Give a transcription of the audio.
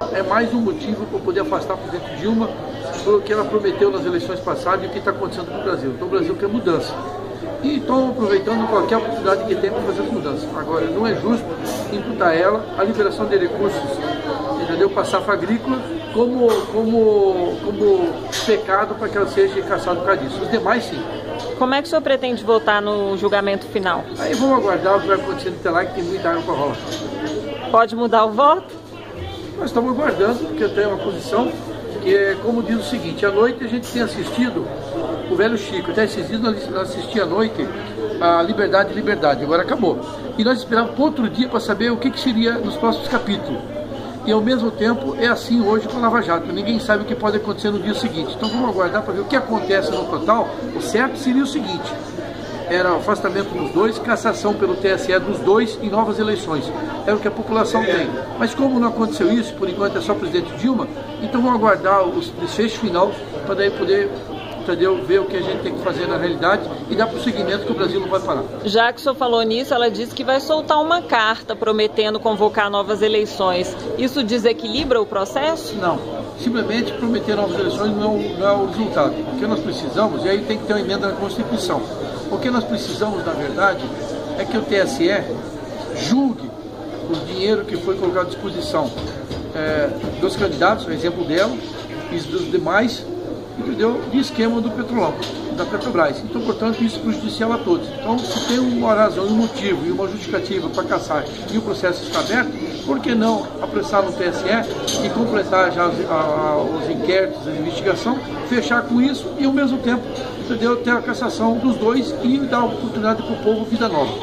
é mais um motivo para poder afastar o presidente Dilma pelo que ela prometeu nas eleições passadas e o que está acontecendo no Brasil. Então o Brasil quer mudança. E estão aproveitando qualquer oportunidade que tem para fazer as mudanças. Agora, não é justo imputar ela a liberação de recursos, entendeu? Para a safra agrícola como pecado para que ela seja caçada por causa disso. Os demais, sim. Como é que o senhor pretende votar no julgamento final? Aí vamos aguardar o que vai acontecer até lá, que tem muita água para rolar. Pode mudar o voto? Nós estamos aguardando, porque eu tenho uma posição que é como diz o seguinte: à noite a gente tem assistido o velho Chico, até esses dias nós assistimos à noite a Liberdade, agora acabou. E nós esperávamos para outro dia para saber o que seria nos próximos capítulos. E ao mesmo tempo é assim hoje com a Lava Jato, ninguém sabe o que pode acontecer no dia seguinte. Então vamos aguardar para ver o que acontece no total. O certo seria o seguinte: era o afastamento dos dois, cassação pelo TSE dos dois e novas eleições. É o que a população tem. Mas como não aconteceu isso, por enquanto é só o presidente Dilma, então vamos aguardar o desfecho final para daí poder, entendeu, ver o que a gente tem que fazer na realidade e dar prosseguimento, que o Brasil não vai parar. Já que o senhor falou nisso, ela disse que vai soltar uma carta prometendo convocar novas eleições. Isso desequilibra o processo? Não. Simplesmente prometer novas eleições não é o resultado. O que nós precisamos, e aí tem que ter uma emenda na Constituição. O que nós precisamos, na verdade, é que o TSE julgue o dinheiro que foi colocado à disposição dos candidatos, o exemplo dela, e dos demais, entendeu? De esquema do Petrolão, da Petrobras. Então, portanto, isso prejudicial a todos. Então, se tem uma razão, um motivo e uma justificativa para caçar e o processo está aberto, por que não apressar no TSE e completar já os inquéritos, a investigação, fechar com isso e, ao mesmo tempo, entendeu, ter a cassação dos dois e dar a oportunidade para o povo vida nova.